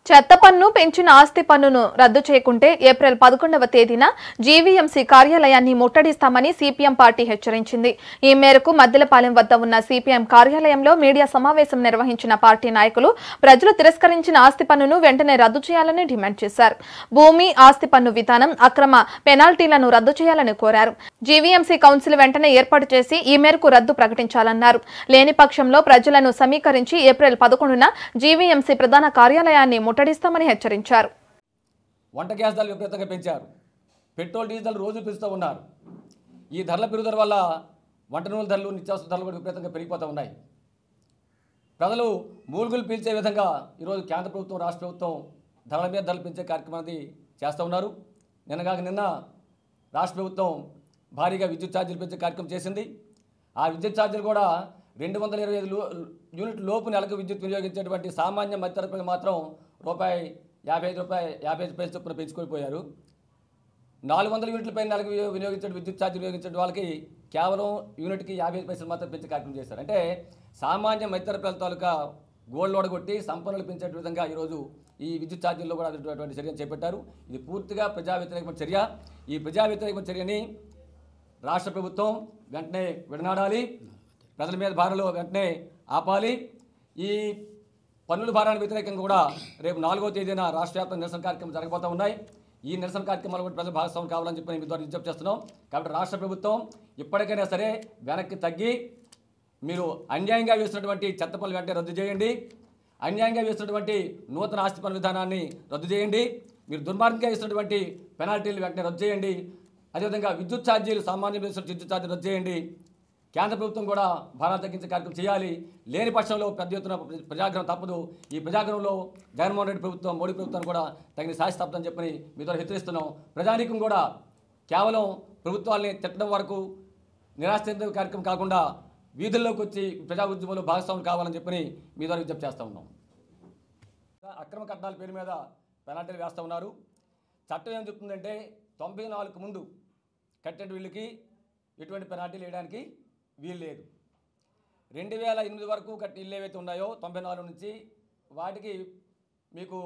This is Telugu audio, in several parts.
చెత్త పన్ను పెంచిన ఆస్తి పన్నును రద్దు చేయకుంటే ఏప్రిల్ 11వ తేదీన జీవీఎంసీ కార్యాలయాన్ని ముట్టడిస్తామని సిపిఎం పార్టీ హెచ్చరించింది. ఈ మేరకు మద్దెలపాలెం వద్ద ఉన్న సిపిఎం కార్యాలయంలో మీడియా సమావేశం నిర్వహించిన పార్టీ నాయకులు ప్రజలు తిరస్కరించిన ఆస్తి పన్నును వెంటనే రద్దు చేయాలని డిమాండ్ చేశారు. భూమి ఆస్తి పన్ను విధానం, అక్రమ పెనాల్టీలను రద్దు చేయాలని కోరారు. జీవీఎంసీ కౌన్సిల్ వెంటనే ఏర్పాటు చేసి ఈ మేరకు రద్దు ప్రకటించాలన్నారు. లేని పక్షంలో ప్రజలను సమీకరించి ఏప్రిల్ 11న జీవీఎంసీ ప్రధాన కార్యాలయాన్ని ముట్టడిస్తామని హెచ్చరించారు. వంట గ్యాస్ ధరలు విపరీతంగా పెంచారు. పెట్రోల్, డీజిల్ రోజు పెంచుతూ ఉన్నారు. ఈ ధరల పెరుగుదల వల్ల వంట నూనెల ధరలు, నిత్యావసర ధరలు కూడా విపరీతంగా పెరిగిపోతూ ఉన్నాయి. ప్రజలు మూలుగులు పీల్చే విధంగా ఈరోజు కేంద్ర ప్రభుత్వం, రాష్ట్ర ప్రభుత్వం ధరల మీద ధరలు పెంచే కార్యక్రమాన్ని చేస్తూ ఉన్నారు. నిన్న రాష్ట్ర ప్రభుత్వం భారీగా విద్యుత్ ఛార్జీలు పెంచే కార్యక్రమం చేసింది. ఆ విద్యుత్ ఛార్జీలు కూడా 225 యూనిట్ లోపు నెలకు విద్యుత్ వినియోగించేటువంటి సామాన్య మధ్యతరగతి మాత్రం ₹55 చొప్పున పెంచుకోపోయారు. 400 యూనిట్ల పైన నెలకు వినియోగించే విద్యుత్ ఛార్జీలు వినియోగించే వాళ్ళకి కేవలం యూనిట్కి 55 పైసలు మాత్రం పెంచే కార్యక్రమం చేశారు. అంటే సామాన్య మధ్యతరగతి తాలూకా గోల్డ్ ఓడగొట్టి సంపన్నులు పెంచే విధంగా ఈరోజు ఈ విద్యుత్ ఛార్జీల్లో కూడా అటువంటి చర్యను చేపట్టారు. ఇది పూర్తిగా ప్రజా వ్యతిరేకమైన చర్య. ఈ ప్రజా వ్యతిరేకమైన చర్యని రాష్ట్ర ప్రభుత్వం వెంటనే విడనాడాలి. ప్రజల మీద భారాలు వెంటనే ఆపాలి. ఈ పన్నుల భారానికి వ్యతిరేకంగా కూడా రేపు 4వ తేదీన రాష్ట్ర వ్యాప్తంగా నిరసన కార్యక్రమం జరగబోతూ ఉన్నాయి. ఈ నిరసన కార్యక్రమాలు కూడా ప్రజల భాగస్వామ్యం కావాలని చెప్పి మీ ద్వారా విజ్ఞప్తి చేస్తున్నాం. కాబట్టి రాష్ట్ర ప్రభుత్వం ఇప్పటికైనా సరే వెనక్కి తగ్గి మీరు అన్యాయంగా వేసినటువంటి చెత్త పన్నులు వెంటనే రద్దు చేయండి. అన్యాయంగా వేసినటువంటి నూతన ఆస్తి పన్ను విధానాన్ని రద్దు చేయండి. మీరు దుర్మార్గంగా వేసినటువంటి పెనాల్టీలు వెంటనే రద్దు చేయండి. అదేవిధంగా విద్యుత్ ఛార్జీలు, సామాన్య విద్యుత్ ఛార్జీలు రద్దు చేయండి. కేంద్ర ప్రభుత్వం కూడా భారాలు తగ్గించే కార్యక్రమం చేయాలి. లేని పక్షంలో పెద్ద ఎత్తున ప్రజాగ్రహం తప్పదు. ఈ ప్రజాగ్రహంలో జగన్మోహన్ రెడ్డి ప్రభుత్వం, మోడీ ప్రభుత్వాన్ని కూడా తగిన శాస్తి తప్పదని చెప్పని మీ ద్వారా హెచ్చరిస్తున్నాం. ప్రజానీకం కూడా కేవలం ప్రభుత్వాన్ని తిట్టడం వరకు నిరాశ చెందే కార్యక్రమం కాకుండా వీధుల్లోకి వచ్చి ప్రజా ఉద్యమంలో భాగస్వాములు కావాలని చెప్పని మీ ద్వారా విజ్ఞప్తి చేస్తూ ఉన్నాం. అక్రమ కట్నాల పేరు మీద పెనాల్టీలు వేస్తూ ఉన్నారు. చట్టం ఏం చెప్తుందంటే 94కు ముందు కట్టిన వీళ్ళకి ఎటువంటి పెనాల్టీలు వేయడానికి వీలు లేదు. 2008 వరకు కట్టిన ఇళ్ళు ఏవైతే ఉన్నాయో 94 నుంచి వాటికి మీకు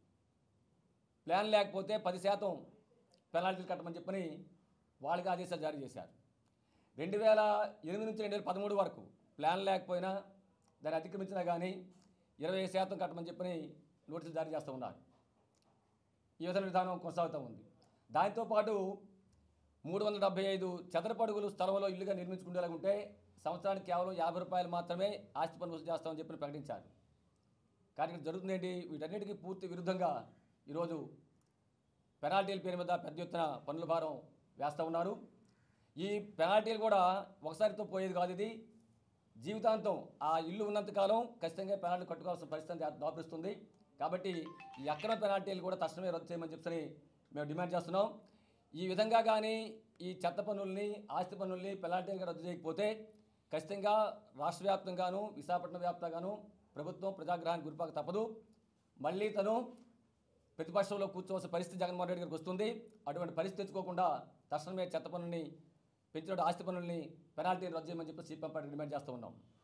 ప్లాన్ లేకపోతే 10% పెనాల్టీలు కట్టమని చెప్పని వాళ్ళకి ఆదేశాలు జారీ చేశారు. 2008 నుంచి 2013 వరకు ప్లాన్ లేకపోయినా దాన్ని అతిక్రమించినా కానీ 20% కట్టమని చెప్పని నోటీసులు జారీ చేస్తూ ఉన్నారు. ఈ విధమైన విధానం కొనసాగుతూ ఉంది. దాంతోపాటు 375 చదరపు అడుగులు స్థలంలో ఇల్లుగా నిర్మించుకునేలాగా ఉంటే సంవత్సరానికి కేవలం ₹50 మాత్రమే ఆస్తి పన్ను వసూలు చేస్తామని చెప్పి ప్రకటించారు. కానీ ఇక్కడ జరుగుతుంది ఏంటి? వీటన్నిటికీ పూర్తి విరుద్ధంగా ఈరోజు పెనాల్టీల పేరు మీద పెద్ద ఎత్తున పన్నుల భారం వేస్తూ ఉన్నారు. ఈ పెనాల్టీలు కూడా ఒకసారితో పోయేది కాదు. ఇది జీవితాంతం ఆ ఇల్లు ఉన్నంతకాలం ఖచ్చితంగా పెనాల్టీ కట్టుకోవాల్సిన పరిస్థితి దాపురిస్తుంది. కాబట్టి ఈ అక్రమ పెనాల్టీలు కూడా తక్షణమే రద్దు చేయమని చెప్పని మేము డిమాండ్ చేస్తున్నాం. ఈ విధంగా కానీ ఈ చెత్త పన్నుల్ని, ఆస్తి పన్నుల్ని పెనాల్టీలుగా రద్దు చేయకపోతే ఖచ్చితంగా రాష్ట్ర వ్యాప్తంగాను, విశాఖపట్నం వ్యాప్తంగాను ప్రభుత్వం ప్రజాగ్రహానికి గురిపాక తప్పదు. మళ్ళీ తను ప్రతిపక్షంలో కూర్చోవలసిన పరిస్థితి జగన్మోహన్ రెడ్డి గారికి వస్తుంది. అటువంటి పరిస్థితి తెచ్చుకోకుండా తక్షణమే చెత్త పన్నుల్ని, పెంచిన ఆస్తి పన్నుల్ని, పెనాల్టీని రద్దు చేయమని చెప్పి సిపిఎం పార్టీ డిమాండ్ చేస్తూ ఉన్నాం.